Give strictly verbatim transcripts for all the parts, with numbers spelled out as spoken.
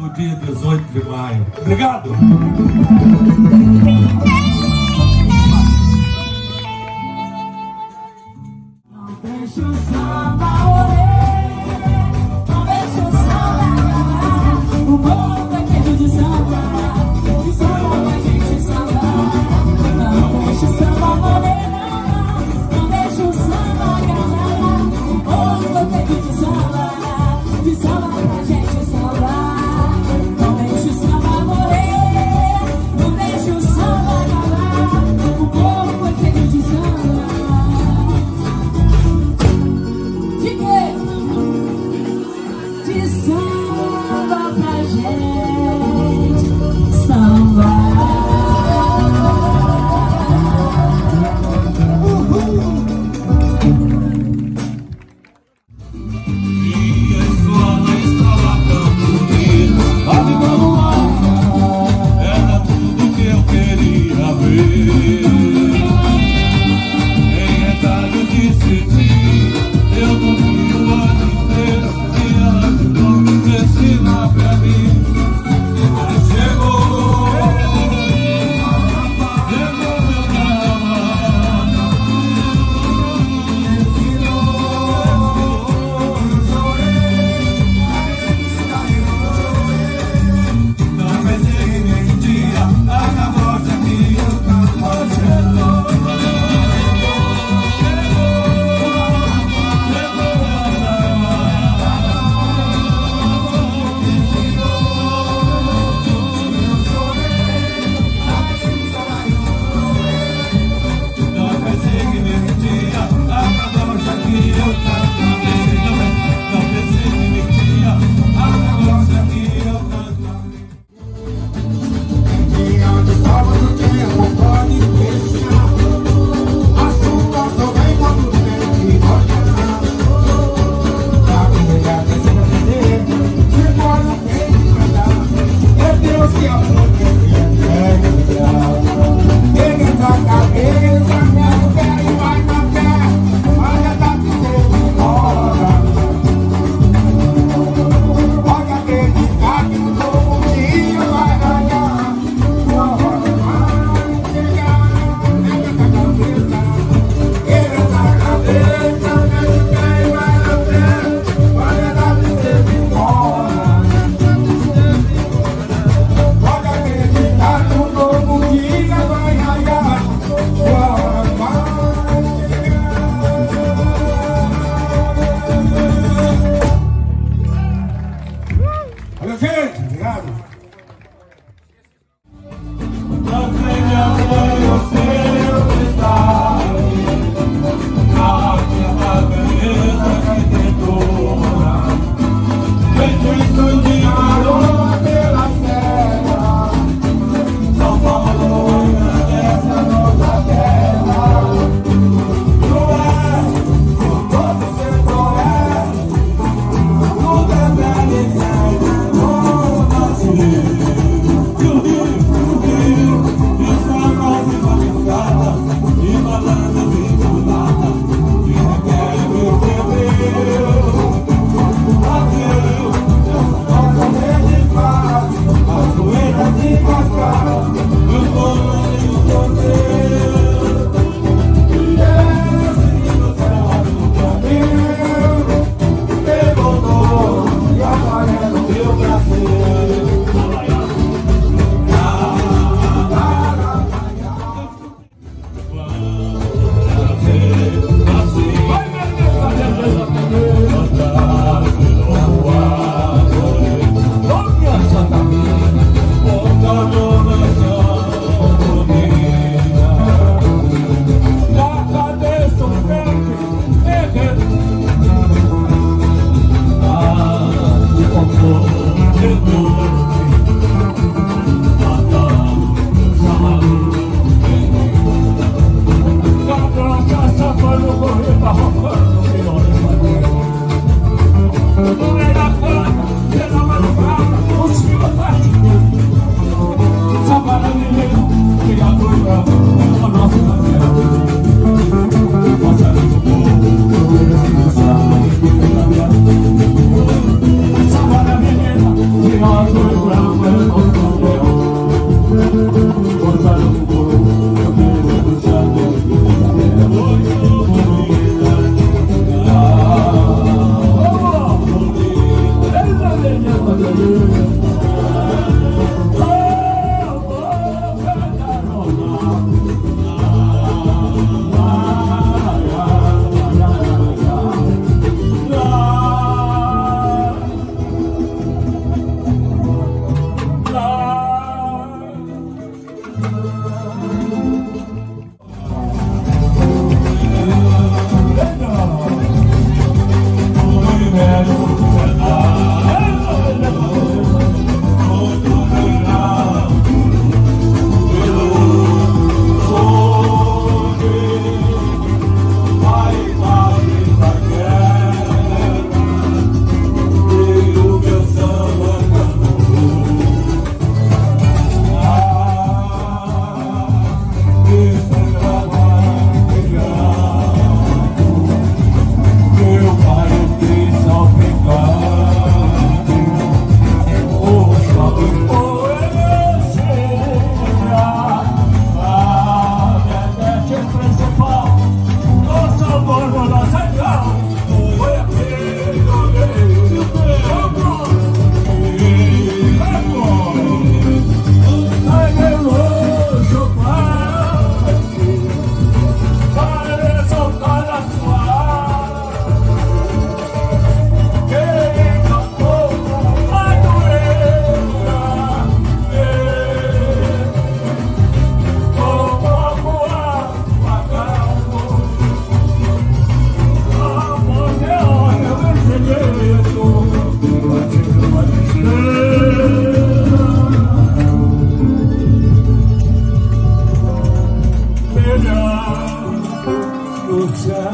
no dia dezoito de maio. Obrigado! Deixa o samba morrer, não deixa o samba acabar. O povo é queijo de samba, e samba pra gente sambar. Não deixa o samba morrer, não, não deixa o samba acabar. O povo é queijo de samba, de samba pra gente sambar. Não deixa o samba morrer, não deixa o samba acabar. O povo é queijo de samba. De samba pra gente.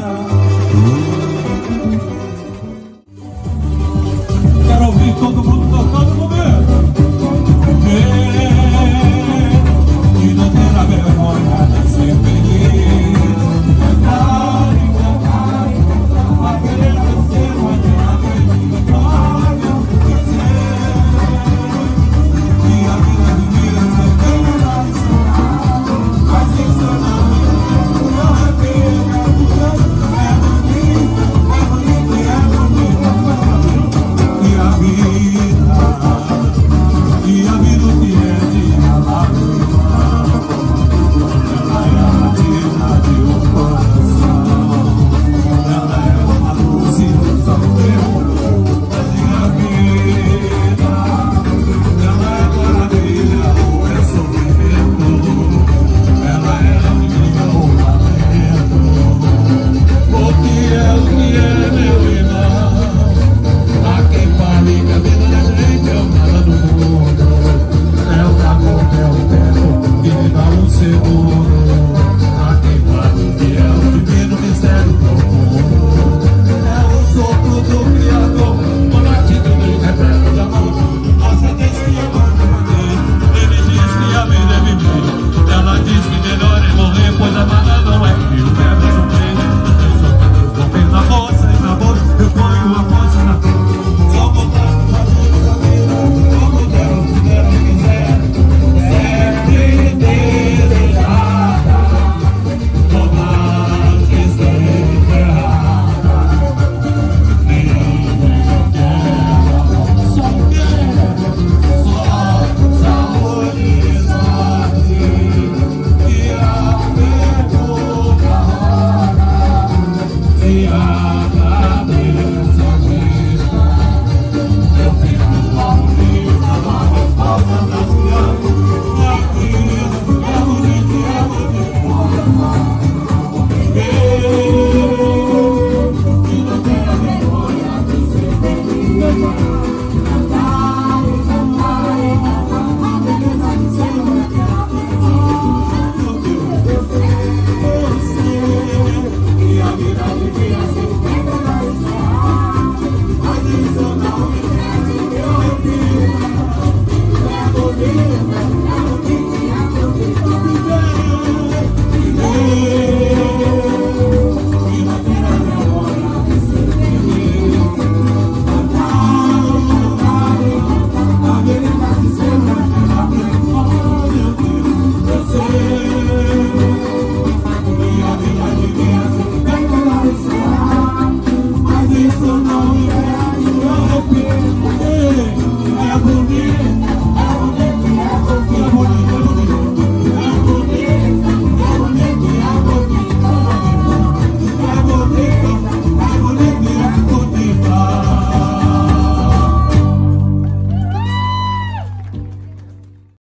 Quero ouvir todo mundo tocando no meio. E não terá vergonha de ser feliz. Cantar e cantar e cantar, a querer vencer, não adianta vitória dizer. E a vida devia ser bela e sonhar, mas isso não é. Eu arrepio, é bonito, é bonito, é bonito, é bonito. E a vida, e a vida que é de lágrima, ela é a batida de um coração, ela é uma luz ilusão meu, mas e a vida, ela é maravilha ou é sofrimento, ela é alegria ou lamento, porque é o que é, meu irmão. A quem fale que a vida da gente é o nada do mundo, é o amor, é o tempo que me dá um segundo. A quem fale que é o divino mistério profundo, é o sopro do Criador, quando a atitude repete de amor. Nossa diz que eu amo viver, ele diz que a vida é viver, ela diz que melhor é morrer, pois amada não é que o verbo é sofrer. Eu sou eu vou ver na moça e na boca, eu ponho a moça na frente. Só botar na frente da vida, como Deus quiser ou quiser, sempre desejada, por mais que esteja errada. Ninguém quer, só quer, só saúde e sorte, e a pergunta roda, e a